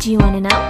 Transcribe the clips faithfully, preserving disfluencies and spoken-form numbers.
Do you wanna know?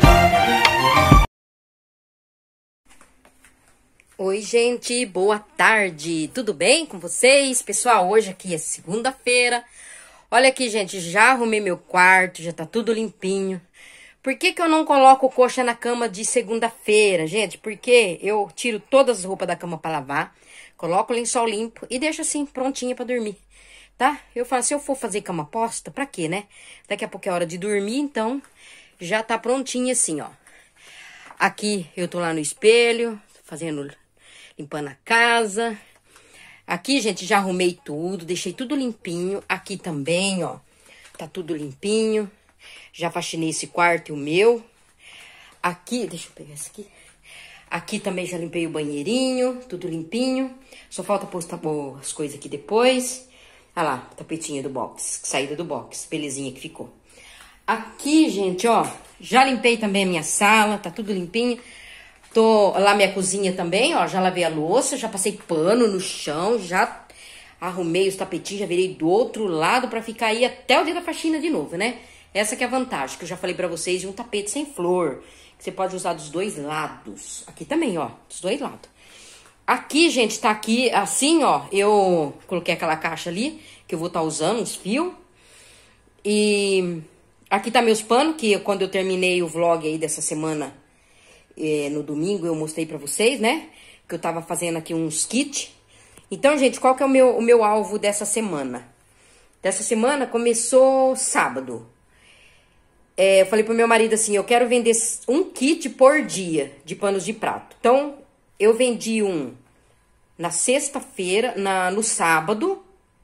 Oi, gente, boa tarde, tudo bem com vocês? Pessoal, hoje aqui é segunda-feira. Olha aqui, gente, já arrumei meu quarto, já tá tudo limpinho. Por que que eu não coloco coxa na cama de segunda-feira, gente? Porque eu tiro todas as roupas da cama pra lavar, coloco o lençol limpo e deixo assim, prontinha pra dormir, tá? Eu falo, se eu for fazer cama posta, pra quê, né? Daqui a pouco é hora de dormir, então já tá prontinha assim, ó. Aqui eu tô lá no espelho, fazendo, limpando a casa. Aqui, gente, já arrumei tudo, deixei tudo limpinho. Aqui também, ó, tá tudo limpinho. Já faxinei esse quarto e o meu. Aqui, deixa eu pegar esse aqui. Aqui também já limpei o banheirinho, tudo limpinho. Só falta postar as coisas aqui depois. Olha lá, tapetinha do box, saída do box, belezinha que ficou. Aqui, gente, ó, já limpei também a minha sala, tá tudo limpinho. Tô lá minha cozinha também, ó, já lavei a louça, já passei pano no chão, já arrumei os tapetinhos, já virei do outro lado pra ficar aí até o dia da faxina de novo, né? Essa que é a vantagem, que eu já falei pra vocês, de um tapete sem flor, que você pode usar dos dois lados. Aqui também, ó, dos dois lados. Aqui, gente, tá aqui assim, ó, eu coloquei aquela caixa ali, que eu vou estar usando, os fios. E aqui tá meus panos, que quando eu terminei o vlog aí dessa semana, é, no domingo, eu mostrei pra vocês, né? Que eu tava fazendo aqui uns kits. Então, gente, qual que é o meu, o meu alvo dessa semana? Dessa semana começou sábado. É, eu falei pro meu marido assim, eu quero vender um kit por dia de panos de prato. Então, eu vendi um na sexta-feira, na, no sábado.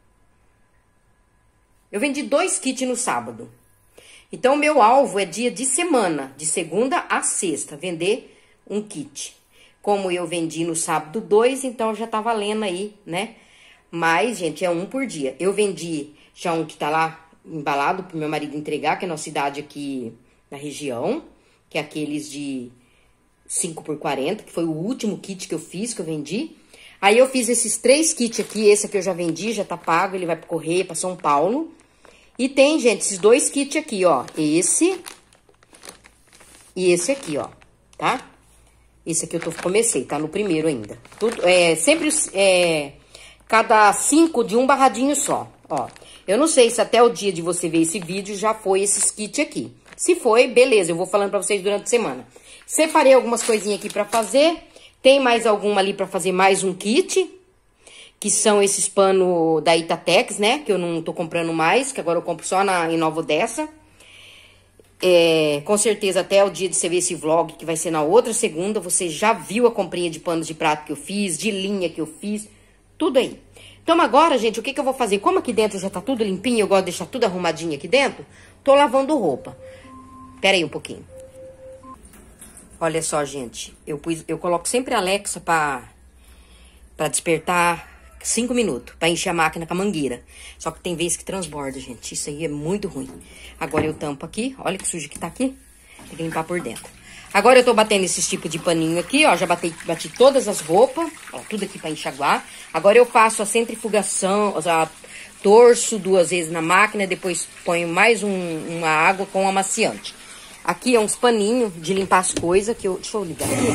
Eu vendi dois kits no sábado. Então, o meu alvo é dia de semana, de segunda a sexta, vender um kit. Como eu vendi no sábado dois, então já tá valendo aí, né? Mas, gente, é um por dia. Eu vendi já um que tá lá embalado pro meu marido entregar, que é na cidade aqui na região, que é aqueles de cinco por quarenta, que foi o último kit que eu fiz, que eu vendi. Aí eu fiz esses três kits aqui, esse aqui eu já vendi, já tá pago, ele vai pro correio, pra São Paulo. E tem, gente, esses dois kits aqui, ó, esse e esse aqui, ó, tá? Esse aqui eu tô, comecei, tá no primeiro ainda. Tudo, é, sempre, é, cada cinco de um barradinho só, ó. Eu não sei se até o dia de você ver esse vídeo já foi esses kits aqui. Se foi, beleza, eu vou falando pra vocês durante a semana. Separei algumas coisinhas aqui pra fazer. Tem mais alguma ali pra fazer mais um kit, que são esses panos da Itatex, né? Que eu não tô comprando mais, que agora eu compro só na, em Nova Odessa. É, com certeza até o dia de você ver esse vlog, que vai ser na outra segunda, você já viu a comprinha de panos de prato que eu fiz, de linha que eu fiz, tudo aí. Então agora, gente, o que que eu vou fazer? Como aqui dentro já tá tudo limpinho, eu gosto de deixar tudo arrumadinho aqui dentro, tô lavando roupa. Pera aí um pouquinho. Olha só, gente, eu, pus, eu coloco sempre a Alexa pra, pra despertar cinco minutos, pra encher a máquina com a mangueira. Só que tem vezes que transborda, gente, isso aí é muito ruim. Agora eu tampo aqui, olha que sujo que tá aqui, tem que limpar por dentro. Agora eu tô batendo esses tipos de paninho aqui, ó, já bati, bati todas as roupas, ó, tudo aqui pra enxaguar. Agora eu faço a centrifugação, ó, torço duas vezes na máquina, depois ponho mais um, uma água com amaciante. Aqui é uns paninhos de limpar as coisas, que eu, deixa eu ligar aqui,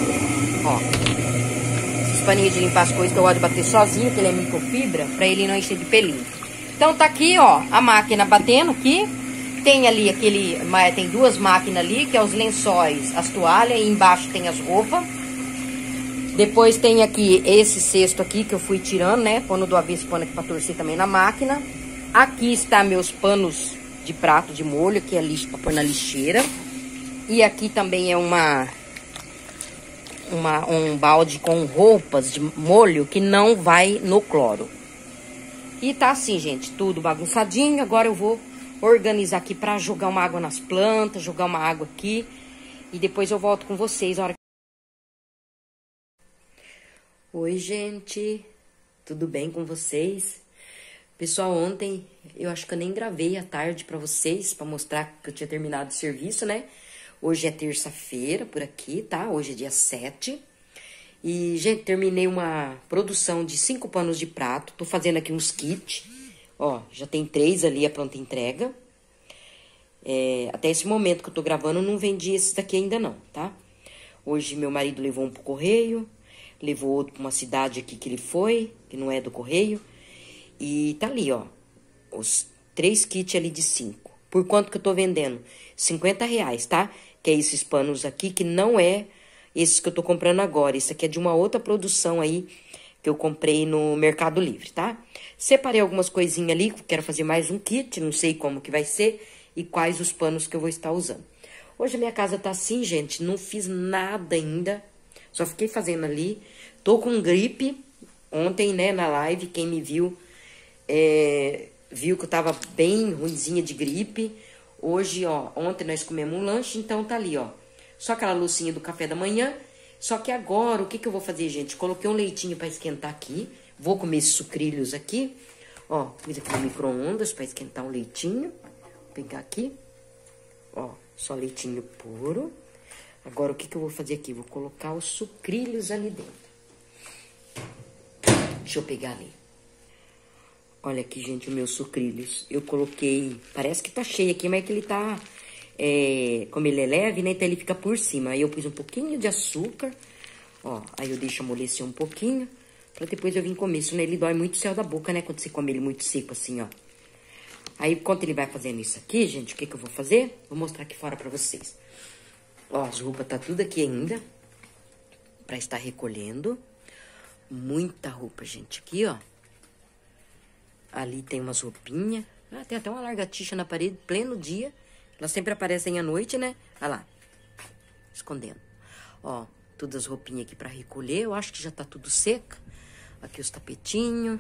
ó. Esses paninhos de limpar as coisas que eu gosto de bater sozinho, que ele é microfibra, pra ele não encher de pelinho. Então tá aqui, ó, a máquina batendo aqui. Tem ali aquele, tem duas máquinas ali, que é os lençóis, as toalhas, e embaixo tem as roupas. Depois tem aqui esse cesto aqui, que eu fui tirando, né? Pano do avesso, pano aqui pra torcer também na máquina. Aqui está meus panos de prato de molho, que é lixo pra pôr na lixeira. E aqui também é uma, uma, um balde com roupas de molho que não vai no cloro. E tá assim, gente, tudo bagunçadinho. Agora eu vou organizar aqui pra jogar uma água nas plantas, jogar uma água aqui. E depois eu volto com vocês a hora que... Oi, gente. Tudo bem com vocês? Pessoal, ontem eu acho que eu nem gravei à tarde pra vocês, pra mostrar que eu tinha terminado o serviço, né? Hoje é terça-feira por aqui, tá? Hoje é dia sete. E, gente, terminei uma produção de cinco panos de prato. Tô fazendo aqui uns kits. Ó, já tem três ali a pronta entrega. É, até esse momento que eu tô gravando, eu não vendi esses daqui ainda não, tá? Hoje meu marido levou um pro correio, levou outro pra uma cidade aqui que ele foi, que não é do correio. E tá ali, ó, os três kits ali de cinco. Por quanto que eu tô vendendo? cinquenta reais, tá? Que é esses panos aqui, que não é esses que eu tô comprando agora. Isso aqui é de uma outra produção aí, que eu comprei no Mercado Livre, tá? Separei algumas coisinhas ali, quero fazer mais um kit, não sei como que vai ser e quais os panos que eu vou estar usando. Hoje a minha casa tá assim, gente, não fiz nada ainda, só fiquei fazendo ali. Tô com gripe, ontem, né, na live, quem me viu, é, viu que eu tava bem ruinzinha de gripe. Hoje, ó, ontem nós comemos um lanche, então tá ali, ó, só aquela luzinha do café da manhã. Só que agora, o que que eu vou fazer, gente? Coloquei um leitinho pra esquentar aqui. Vou comer esses sucrilhos aqui. Ó, pus aqui no micro-ondas pra esquentar o leitinho. Vou pegar aqui. Ó, só leitinho puro. Agora, o que que eu vou fazer aqui? Vou colocar os sucrilhos ali dentro. Deixa eu pegar ali. Olha aqui, gente, os meus sucrilhos. Eu coloquei... Parece que tá cheio aqui, mas é que ele tá... É, como ele é leve, né? Então ele fica por cima. Aí eu pus um pouquinho de açúcar. Ó, aí eu deixo amolecer um pouquinho. Pra depois eu vir comer. Senão ele dói muito o céu da boca, né? Quando você come ele muito seco assim, ó. Aí, enquanto ele vai fazendo isso aqui, gente, o que que eu vou fazer? Vou mostrar aqui fora pra vocês. Ó, as roupas tá tudo aqui ainda. Pra estar recolhendo. Muita roupa, gente. Aqui, ó. Ali tem umas roupinhas. Ah, tem até uma largatixa na parede, pleno dia. Elas sempre aparecem à noite, né? Olha lá. Escondendo. Ó, todas as roupinhas aqui pra recolher. Eu acho que já tá tudo seca. Aqui os tapetinhos.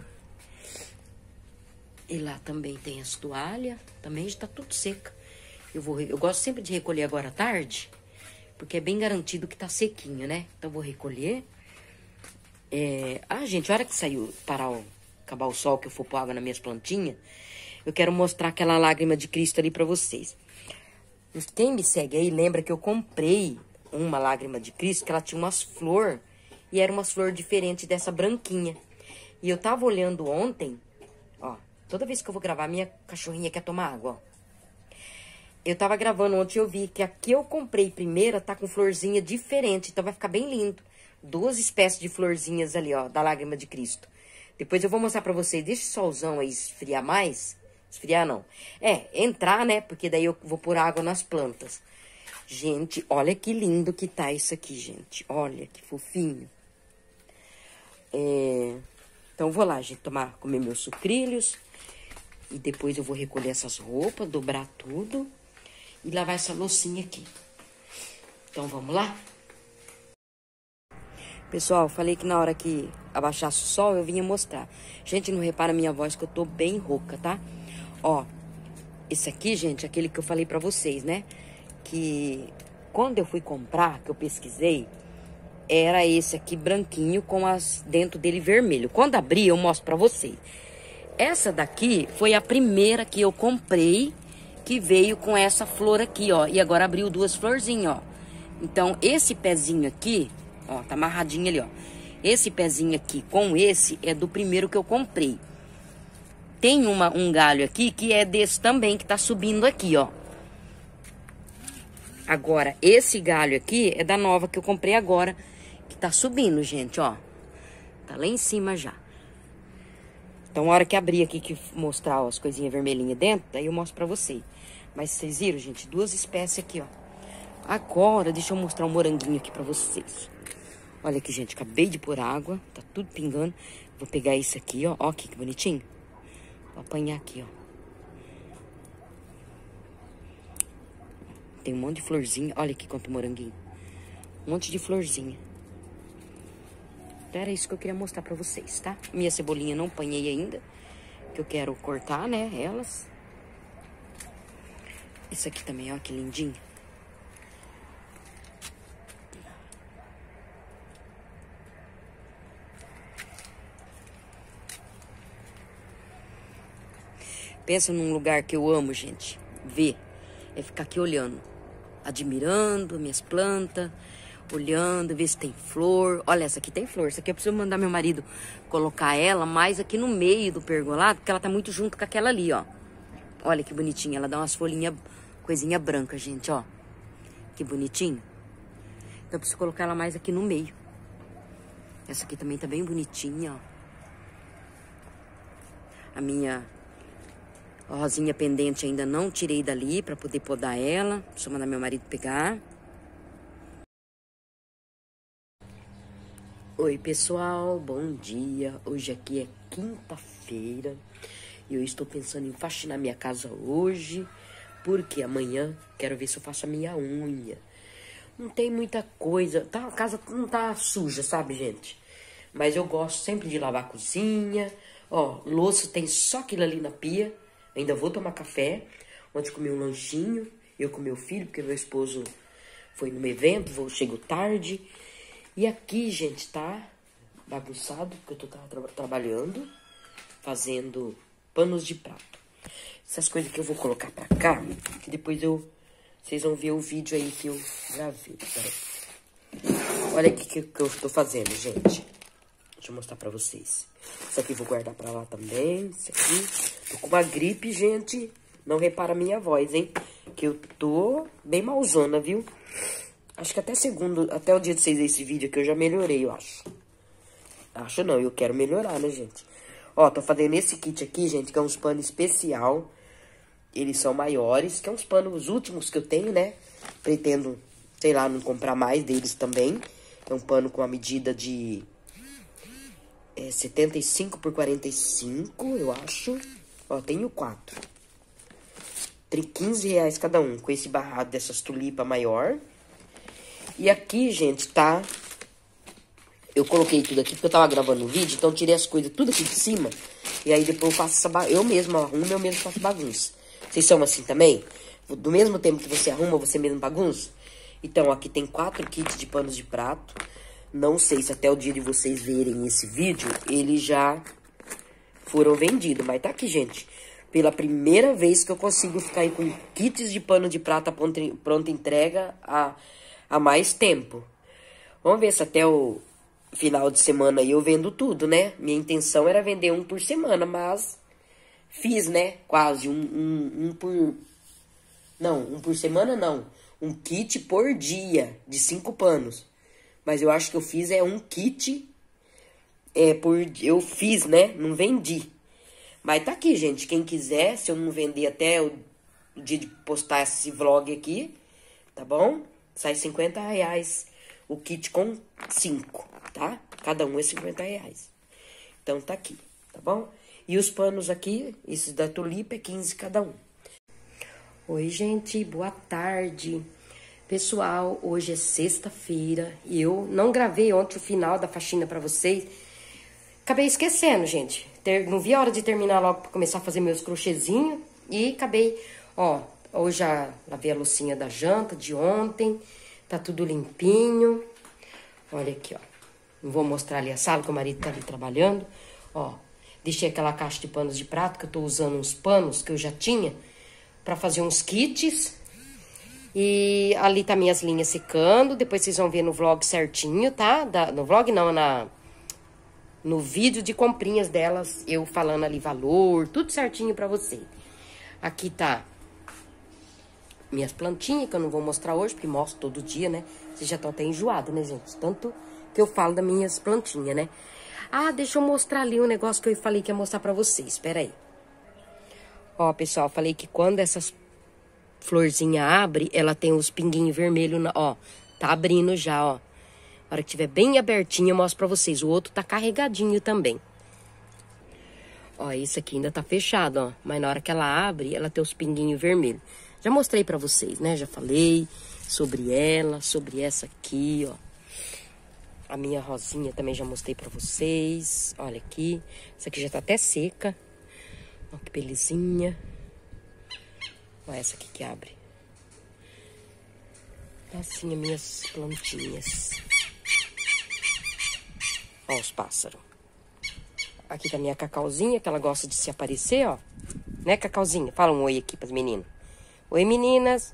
E lá também tem as toalhas. Também já tá tudo seca. Eu, vou, eu gosto sempre de recolher agora à tarde. Porque é bem garantido que tá sequinho, né? Então, eu vou recolher. É... Ah, gente, a hora que saiu, parar o... acabar o sol, que eu for pôr água nas minhas plantinhas, eu quero mostrar aquela lágrima de Cristo ali pra vocês. Quem me segue aí lembra que eu comprei uma lágrima de Cristo, que ela tinha umas flores, e era umas flores diferentes dessa branquinha. E eu tava olhando ontem, ó, toda vez que eu vou gravar, minha cachorrinha quer tomar água, ó. Eu tava gravando ontem e eu vi que a que eu comprei primeiro tá com florzinha diferente, então vai ficar bem lindo. Duas espécies de florzinhas ali, ó, da lágrima de Cristo. Depois eu vou mostrar pra vocês, deixa o solzão aí esfriar mais. Esfriar não. É, entrar, né? Porque daí eu vou pôr água nas plantas. Gente, olha que lindo que tá isso aqui, gente. Olha que fofinho. É... Então, eu vou lá, gente, tomar, comer meus sucrilhos. E depois eu vou recolher essas roupas, dobrar tudo. E lavar essa loucinha aqui. Então, vamos lá? Pessoal, falei que na hora que abaixasse o sol, eu vinha mostrar. Gente, não repara a minha voz, que eu tô bem rouca, tá? Ó, esse aqui, gente, é aquele que eu falei pra vocês, né? Que quando eu fui comprar, que eu pesquisei, era esse aqui branquinho com as dentro dele vermelho. Quando abri, eu mostro pra vocês. Essa daqui foi a primeira que eu comprei, que veio com essa flor aqui, ó. E agora abriu duas florzinhas, ó. Então, esse pezinho aqui, ó, tá amarradinho ali, ó. Esse pezinho aqui com esse é do primeiro que eu comprei. Tem uma, um galho aqui que é desse também, que tá subindo aqui, ó. Agora, esse galho aqui é da nova que eu comprei agora, que tá subindo, gente, ó. Tá lá em cima já. Então, a hora que abrir aqui, que mostrar ó, as coisinhas vermelhinhas dentro, daí eu mostro pra vocês. Mas vocês viram, gente? Duas espécies aqui, ó. Agora, deixa eu mostrar um moranguinho aqui pra vocês. Olha aqui, gente, acabei de pôr água, tá tudo pingando. Vou pegar esse aqui, ó. Ó aqui, que bonitinho. Vou apanhar aqui, ó. Tem um monte de florzinha. Olha aqui quanto moranguinho. Um monte de florzinha. Então, era isso que eu queria mostrar pra vocês, tá? Minha cebolinha não apanhei ainda, que eu quero cortar, né, elas. Esse aqui também, ó, que lindinho. Pensa num lugar que eu amo, gente. Ver. É ficar aqui olhando. Admirando minhas plantas. Olhando, ver se tem flor. Olha, essa aqui tem flor. Essa aqui eu preciso mandar meu marido colocar ela mais aqui no meio do pergolado, porque ela tá muito junto com aquela ali, ó. Olha que bonitinha. Ela dá umas folhinhas coisinha branca, gente, ó. Que bonitinho. Então eu preciso colocar ela mais aqui no meio. Essa aqui também tá bem bonitinha, ó. A minha rosinha pendente ainda não tirei dali pra poder podar ela. Deixa eu mandar meu marido pegar. Oi, pessoal, bom dia. Hoje aqui é quinta-feira e eu estou pensando em faxinar minha casa hoje, porque amanhã quero ver se eu faço a minha unha. Não tem muita coisa, tá, a casa não tá suja, sabe, gente? Mas eu gosto sempre de lavar a cozinha. Ó, louça tem só aquilo ali na pia. Ainda vou tomar café. Ontem comi um lanchinho, eu com meu filho, porque meu esposo foi num evento, vou, chego tarde. E aqui, gente, tá bagunçado, porque eu tô tra trabalhando, fazendo panos de prato. Essas coisas que eu vou colocar pra cá, que depois eu... Vocês vão ver o vídeo aí que eu gravei. Peraí. Olha aqui o que, que eu tô fazendo, gente. Deixa eu mostrar pra vocês. Isso aqui eu vou guardar pra lá também. Isso aqui. Tô com uma gripe, gente. Não repara a minha voz, hein? Que eu tô bem malzona, viu? Acho que até segundo, até o dia de vocês verem esse vídeo aqui eu já melhorei, eu acho. Acho não, eu quero melhorar, né, gente? Ó, tô fazendo esse kit aqui, gente, que é uns panos especial. Eles são maiores, que é uns panos os últimos que eu tenho, né? Pretendo, sei lá, não comprar mais deles também. É um pano com a medida de é, setenta e cinco por quarenta e cinco, eu acho. Ó, tenho quatro. Tem quinze reais cada um, com esse barrado dessas tulipas maior. E aqui, gente, tá... Eu coloquei tudo aqui porque eu tava gravando um vídeo, então eu tirei as coisas tudo aqui de cima. E aí depois eu faço essa ba... Eu mesmo arrumo, eu mesmo faço bagunça. Vocês são assim também? Do mesmo tempo que você arruma, você mesmo bagunça? Então, aqui tem quatro kits de panos de prato. Não sei se até o dia de vocês verem esse vídeo, eles já foram vendidos. Mas tá aqui, gente. Pela primeira vez que eu consigo ficar aí com kits de pano de prata pronta entrega há, há mais tempo. Vamos ver se até o final de semana aí eu vendo tudo, né? Minha intenção era vender um por semana, mas fiz, né? Quase um, um, um por... Não, um por semana não. Um kit por dia de cinco panos. Mas eu acho que eu fiz é um kit é, por... Eu fiz, né? Não vendi. Mas tá aqui, gente. Quem quiser, se eu não vender até o dia de postar esse vlog aqui, tá bom? Sai cinquenta reais o kit com cinco, tá? Cada um é cinquenta reais. Então tá aqui, tá bom? E os panos aqui, esses da tulipa, é quinze cada um. Oi, gente, boa tarde. Pessoal, hoje é sexta-feira e eu não gravei ontem o final da faxina pra vocês. Acabei esquecendo, gente. Ter, não vi a hora de terminar logo pra começar a fazer meus crochêzinhos. E acabei, ó, hoje já lavei a loucinha da janta de ontem. Tá tudo limpinho. Olha aqui, ó. Não vou mostrar ali a sala, que o marido tá ali trabalhando. Ó, deixei aquela caixa de panos de prato, que eu tô usando uns panos que eu já tinha pra fazer uns kits. E ali tá minhas linhas secando. Depois vocês vão ver no vlog certinho, tá? Da, no vlog não, na, no vídeo de comprinhas delas, eu falando ali valor, tudo certinho pra você. Aqui tá minhas plantinhas, que eu não vou mostrar hoje, porque mostro todo dia, né? Vocês já estão até enjoados, né, gente? Tanto que eu falo das minhas plantinhas, né? Ah, deixa eu mostrar ali um negócio que eu falei que ia mostrar pra vocês. Espera aí. Ó, pessoal, falei que quando essas florzinhas abrem, ela tem os pinguinhos vermelhos, na... ó. Tá abrindo já, ó. Na hora que tiver bem abertinho, eu mostro pra vocês. O outro tá carregadinho também. Ó, esse aqui ainda tá fechado, ó. Mas na hora que ela abre, ela tem os pinguinhos vermelhos. Já mostrei pra vocês, né? Já falei sobre ela, sobre essa aqui, ó. A minha rosinha também já mostrei pra vocês. Olha aqui. Essa aqui já tá até seca. Ó, que belezinha. Ó, essa aqui que abre. Assim, as minhas plantinhas. Ó, os pássaros. Aqui tá a minha cacauzinha, que ela gosta de se aparecer, ó. Né, cacauzinha? Fala um oi aqui pras meninas. Oi, meninas.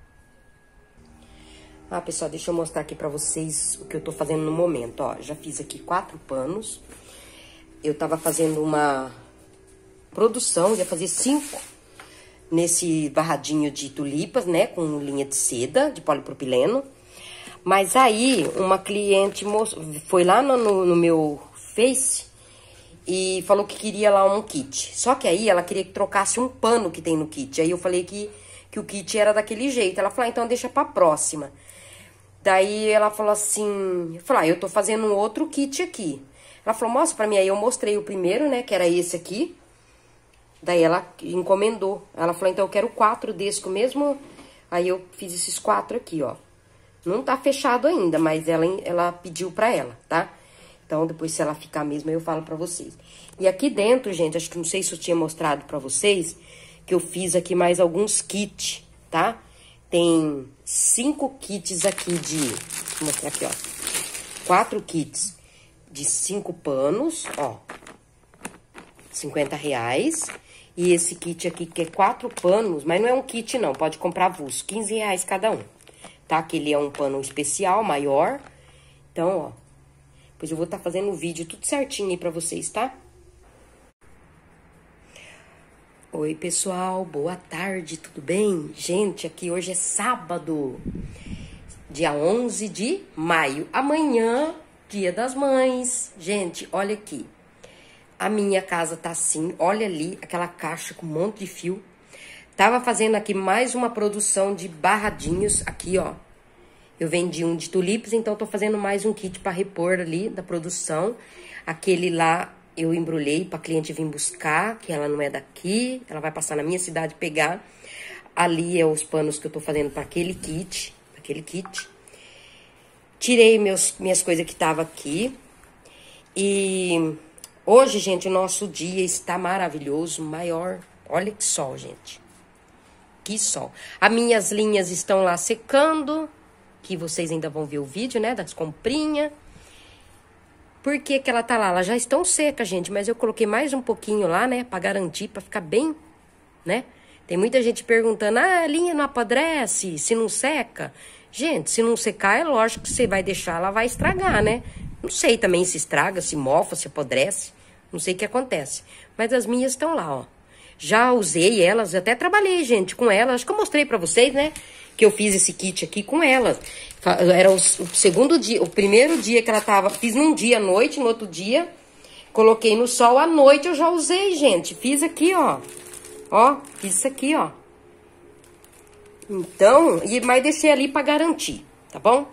Ah, pessoal, deixa eu mostrar aqui pra vocês o que eu tô fazendo no momento, ó. Já fiz aqui quatro panos. Eu tava fazendo uma produção, ia fazer cinco nesse barradinho de tulipas, né? Com linha de seda, de polipropileno. Mas aí, uma cliente foi lá no, no, no meu Face e falou que queria lá um kit. Só que aí, ela queria que trocasse um pano que tem no kit. Aí eu falei que, que o kit era daquele jeito. Ela falou, ah, então deixa pra próxima. Daí ela falou assim, eu falei, ah, eu tô fazendo um outro kit aqui. Ela falou, mostra pra mim. Aí eu mostrei o primeiro, né, que era esse aqui. Daí ela encomendou. Ela falou, então eu quero quatro desse com o mesmo... Aí eu fiz esses quatro aqui, ó. Não tá fechado ainda, mas ela, ela pediu pra ela, tá? Então, depois se ela ficar mesmo, eu falo pra vocês. E aqui dentro, gente, acho que não sei se eu tinha mostrado pra vocês, que eu fiz aqui mais alguns kits, tá? Tem cinco kits aqui de... Vou mostrar aqui, ó. Quatro kits de cinco panos, ó. cinquenta reais. E esse kit aqui, que é quatro panos, mas não é um kit, não. Pode comprar avulso, quinze reais cada um. Tá? Que ele é um pano especial, maior. Então, ó. Depois eu vou estar tá fazendo um vídeo tudo certinho aí pra vocês, tá? Oi, pessoal. Boa tarde, tudo bem? Gente, aqui hoje é sábado, dia onze de maio. Amanhã, dia das mães. Gente, olha aqui. A minha casa tá assim, olha ali, aquela caixa com um monte de fio. Tava fazendo aqui mais uma produção de barradinhos, aqui, ó. Eu vendi um de tulipas, então tô fazendo mais um kit para repor ali da produção. Aquele lá eu embrulhei pra cliente vir buscar, que ela não é daqui, ela vai passar na minha cidade pegar. Ali é os panos que eu tô fazendo para aquele kit, aquele kit. Tirei meus, minhas coisas que tava aqui. E hoje, gente, o nosso dia está maravilhoso, maior. Olha que sol, gente. Que sol. As minhas linhas estão lá secando, que vocês ainda vão ver o vídeo, né, das comprinhas. Por que que ela tá lá? Elas já estão secas, gente, mas eu coloquei mais um pouquinho lá, né, pra garantir, pra ficar bem, né. Tem muita gente perguntando, ah, a linha não apodrece, se não seca. Gente, se não secar, é lógico que você vai deixar, ela vai estragar, né. Não sei também se estraga, se mofa, se apodrece, não sei o que acontece. Mas as minhas estão lá, ó. Já usei elas, até trabalhei, gente, com elas. Acho que eu mostrei pra vocês, né? Que eu fiz esse kit aqui com elas. Era o, o segundo dia, o primeiro dia que ela tava... Fiz num dia à noite, no outro dia. Coloquei no sol à noite, eu já usei, gente. Fiz aqui, ó. Ó, fiz isso aqui, ó. Então, e, mas deixei ali pra garantir, tá bom?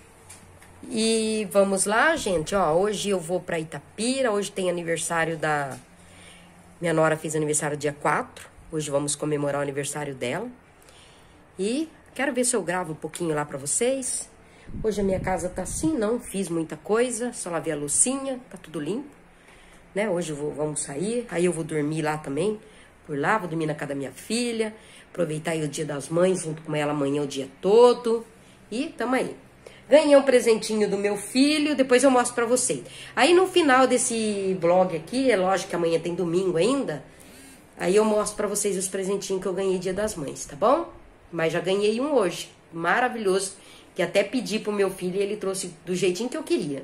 E vamos lá, gente, ó. Hoje eu vou pra Itapira. Hoje tem aniversário da... Minha nora fez aniversário dia quatro. Hoje vamos comemorar o aniversário dela. E quero ver se eu gravo um pouquinho lá pra vocês. Hoje a minha casa tá assim, não fiz muita coisa. Só lavei a loucinha, tá tudo limpo. Né? Hoje eu vou, vamos sair. Aí eu vou dormir lá também. Por lá, vou dormir na casa da minha filha. Aproveitar aí o dia das mães junto com ela amanhã o dia todo. E tamo aí. Ganhei um presentinho do meu filho, depois eu mostro pra vocês. Aí no final desse vlog aqui, é lógico que amanhã tem domingo ainda, aí eu mostro pra vocês os presentinhos que eu ganhei dia das mães, tá bom? Mas já ganhei um hoje, maravilhoso, que até pedi pro meu filho e ele trouxe do jeitinho que eu queria.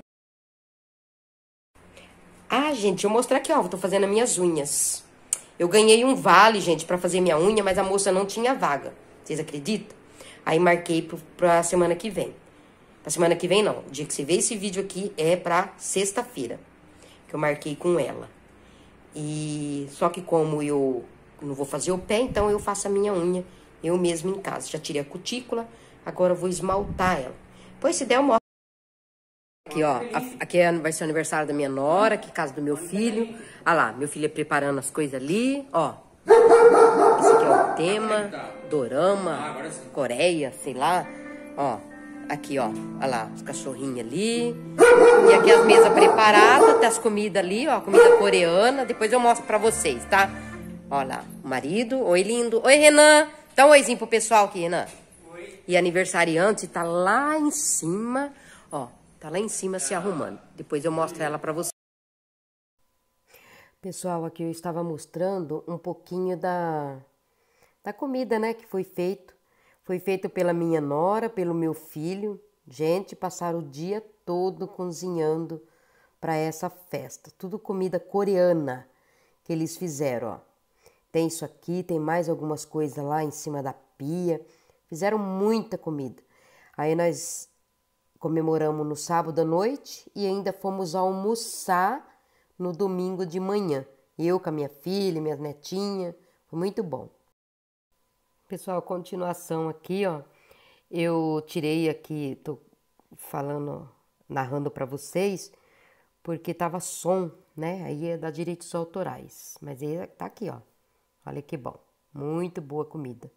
Ah, gente, deixa eu mostrar aqui, ó, eu tô fazendo as minhas unhas. Eu ganhei um vale, gente, pra fazer minha unha, mas a moça não tinha vaga, vocês acreditam? Aí marquei pro, pra semana que vem. Pra semana que vem, não. O dia que você vê esse vídeo aqui é pra sexta-feira. Que eu marquei com ela. E só que como eu não vou fazer o pé, então eu faço a minha unha eu mesma em casa. Já tirei a cutícula, agora eu vou esmaltar ela. Depois, se der, eu mostro. Aqui, ó. Aqui vai ser o aniversário da minha nora, aqui casa do meu filho. Olha lá, meu filho é preparando as coisas ali, ó. Esse aqui é o tema, dorama, Coreia, sei lá. Ó. Aqui, ó, olha lá, os cachorrinhos ali. E aqui as mesas preparadas, tem as comidas ali, ó, comida coreana. Depois eu mostro pra vocês, tá? Olha lá, o marido. Oi, lindo. Oi, Renan. Dá um oizinho pro pessoal aqui, Renan. Oi. E aniversariante tá lá em cima, ó, tá lá em cima se arrumando. Depois eu mostro ela pra vocês. Pessoal, aqui eu estava mostrando um pouquinho da, da comida, né, que foi feito. Foi feito pela minha nora, pelo meu filho. Gente, passaram o dia todo cozinhando para essa festa. Tudo comida coreana que eles fizeram, ó. Tem isso aqui, tem mais algumas coisas lá em cima da pia. Fizeram muita comida. Aí nós comemoramos no sábado à noite e ainda fomos almoçar no domingo de manhã. Eu com a minha filha, minha netinha. Foi muito bom. Pessoal, continuação aqui, ó. Eu tirei aqui, tô falando, narrando para vocês, porque tava som, né? Aí é da direitos autorais. Mas aí tá aqui, ó. Olha que bom. Muito boa comida.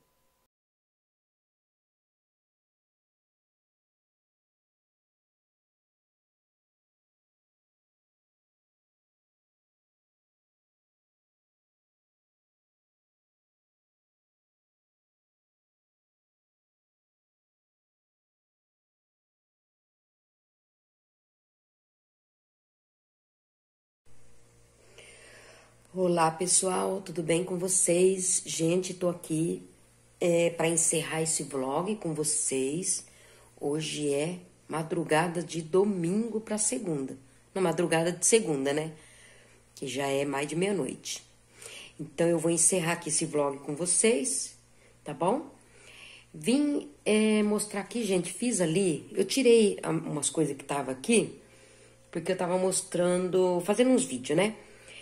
Olá pessoal, tudo bem com vocês? Gente, tô aqui é, para encerrar esse vlog com vocês. Hoje é madrugada de domingo para segunda, na madrugada de segunda, né? Que já é mais de meia-noite. Então eu vou encerrar aqui esse vlog com vocês, tá bom? Vim é, mostrar aqui, gente, fiz ali, eu tirei umas coisas que tava aqui, porque eu tava mostrando, fazendo uns vídeos, né?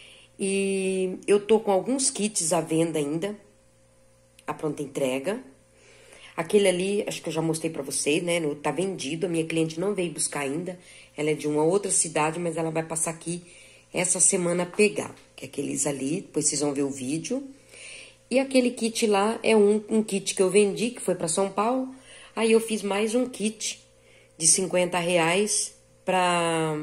E eu tô com alguns kits à venda ainda, a pronta entrega. Aquele ali, acho que eu já mostrei pra vocês, né? Tá vendido, a minha cliente não veio buscar ainda. Ela é de uma outra cidade, mas ela vai passar aqui essa semana pegar. Que é aqueles ali, depois vocês vão ver o vídeo. E aquele kit lá é um, um kit que eu vendi, que foi pra São Paulo. Aí eu fiz mais um kit de cinquenta reais pra,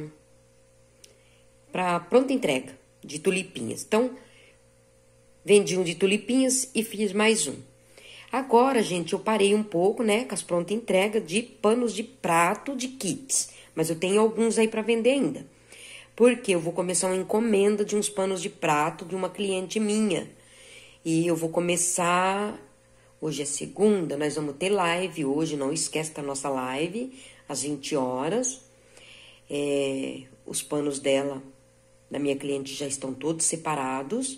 pra pronta entrega. De tulipinhas. Então, vendi um de tulipinhas e fiz mais um. Agora, gente, eu parei um pouco, né, com as prontas entregas de panos de prato de kits. Mas eu tenho alguns aí para vender ainda. Porque eu vou começar uma encomenda de uns panos de prato de uma cliente minha. E eu vou começar... Hoje é segunda, nós vamos ter live hoje. Não esquece da nossa live, às vinte horas. É, os panos dela... da minha cliente já estão todos separados.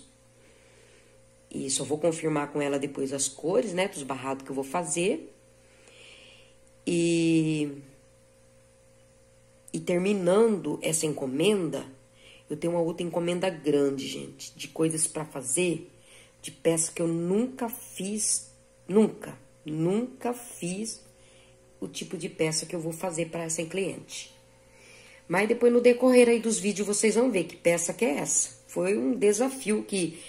E só vou confirmar com ela depois as cores, né? Dos barrados que eu vou fazer. E... E terminando essa encomenda, eu tenho uma outra encomenda grande, gente. De coisas pra fazer, de peça que eu nunca fiz. Nunca, nunca fiz o tipo de peça que eu vou fazer pra essa cliente. Mas depois no decorrer aí dos vídeos vocês vão ver que peça que é essa. Foi um desafio que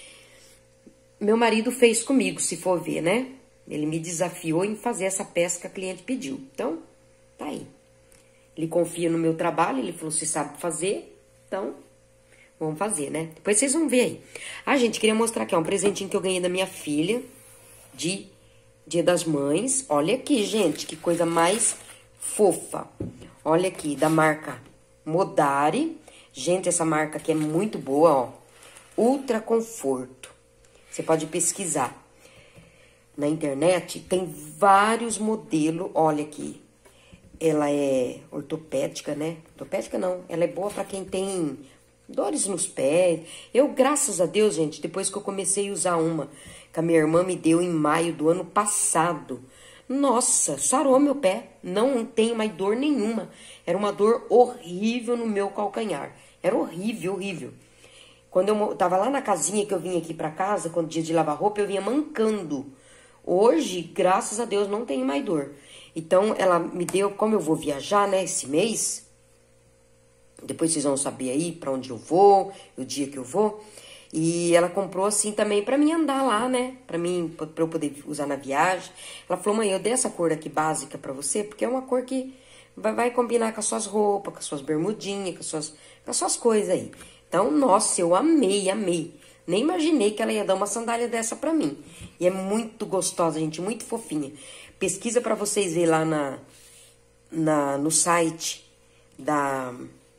meu marido fez comigo, se for ver, né? Ele me desafiou em fazer essa peça que a cliente pediu. Então, tá aí. Ele confia no meu trabalho, ele falou, você sabe fazer, então vamos fazer, né? Depois vocês vão ver aí. Ah, gente, queria mostrar aqui, ó, um presentinho que eu ganhei da minha filha de Dia das Mães. Olha aqui, gente, que coisa mais fofa. Olha aqui, da marca Modari. Gente, essa marca aqui é muito boa, ó. Ultra Conforto. Você pode pesquisar na internet, tem vários modelos. Olha aqui. Ela é ortopédica, né? Ortopédica não, ela é boa pra quem tem dores nos pés. Eu, graças a Deus, gente, depois que eu comecei a usar uma que a minha irmã me deu em maio do ano passado, nossa, sarou meu pé, não tenho mais dor nenhuma. Era uma dor horrível no meu calcanhar, era horrível, horrível. Quando eu tava lá na casinha que eu vim aqui pra casa, quando dia de lavar roupa, eu vinha mancando. Hoje, graças a Deus, não tenho mais dor. Então, ela me deu, como eu vou viajar, né, esse mês, depois vocês vão saber aí pra onde eu vou, o dia que eu vou, e ela comprou assim também pra mim andar lá, né, pra mim, pra eu poder usar na viagem. Ela falou, mãe, eu dei essa cor aqui básica pra você, porque é uma cor que vai, vai combinar com as suas roupas, com as suas bermudinhas, com as suas, com as suas coisas aí. Então, nossa, eu amei, amei. Nem imaginei que ela ia dar uma sandália dessa pra mim. E é muito gostosa, gente, muito fofinha. Pesquisa pra vocês verem lá na, na, no site da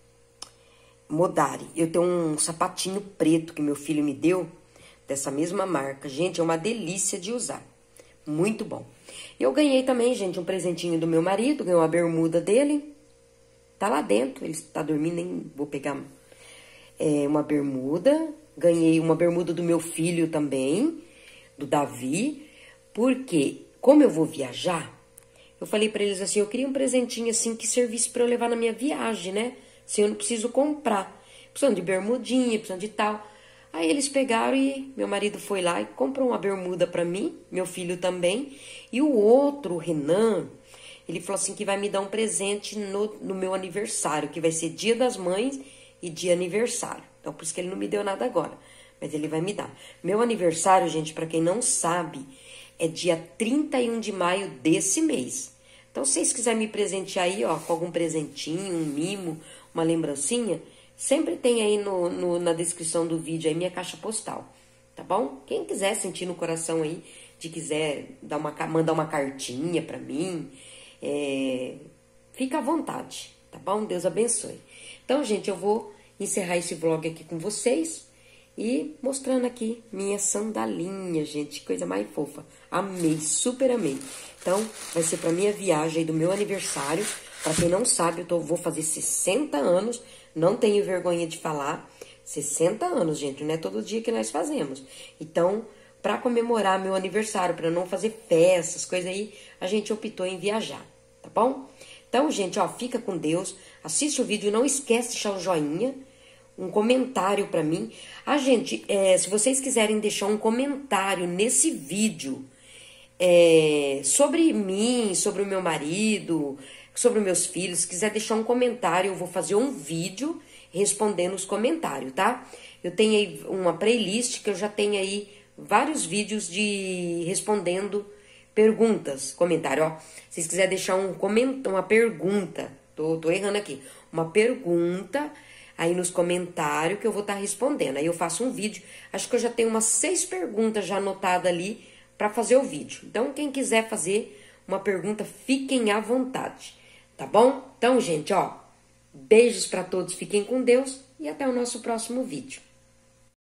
Modari. Eu tenho um sapatinho preto que meu filho me deu, dessa mesma marca. Gente, é uma delícia de usar. Muito bom. Eu ganhei também, gente, um presentinho do meu marido. Ganhei uma bermuda dele. Tá lá dentro, ele tá dormindo, nem vou pegar... É uma bermuda ganhei uma bermuda do meu filho também, do Davi, porque como eu vou viajar, eu falei pra eles assim, eu queria um presentinho assim que servisse pra eu levar na minha viagem, né? Assim eu não preciso comprar. Precisando de bermudinha, precisando de tal. Aí eles pegaram e meu marido foi lá e comprou uma bermuda pra mim, meu filho também. E o outro, o Renan, ele falou assim que vai me dar um presente no, no meu aniversário, que vai ser dia das mães e dia aniversário. Então por isso que ele não me deu nada agora, mas ele vai me dar. Meu aniversário, gente, pra quem não sabe, é dia trinta e um de maio desse mês. Então se vocês quiserem me presentear aí, ó, com algum presentinho, um mimo, uma lembrancinha, sempre tem aí no, no, na descrição do vídeo aí minha caixa postal, tá bom? Quem quiser sentir no coração aí, de quiser dar uma, mandar uma cartinha pra mim, é, fica à vontade, tá bom? Deus abençoe. Então, gente, eu vou encerrar esse vlog aqui com vocês e mostrando aqui minha sandalinha, gente, coisa mais fofa. Amei, super amei. Então, vai ser pra minha viagem aí do meu aniversário. Pra quem não sabe, eu tô, vou fazer sessenta anos, não tenho vergonha de falar. sessenta anos, gente, não é todo dia que nós fazemos. Então, pra comemorar meu aniversário, pra não fazer festas, coisas aí, a gente optou em viajar, tá bom? Então, gente, ó, fica com Deus, assiste o vídeo, não esquece de deixar o joinha, um comentário pra mim. Ah, gente, é, se vocês quiserem deixar um comentário nesse vídeo é, sobre mim, sobre o meu marido, sobre os meus filhos, se quiser deixar um comentário, eu vou fazer um vídeo respondendo os comentários, tá? Eu tenho aí uma playlist que eu já tenho aí vários vídeos de respondendo perguntas, comentário, ó. Se vocês quiserem deixar um comentário, uma pergunta, tô, tô errando aqui, uma pergunta aí nos comentários que eu vou estar tá respondendo. Aí eu faço um vídeo, acho que eu já tenho umas seis perguntas já anotadas ali para fazer o vídeo. Então, quem quiser fazer uma pergunta, fiquem à vontade, tá bom? Então, gente, ó, beijos para todos, fiquem com Deus e até o nosso próximo vídeo.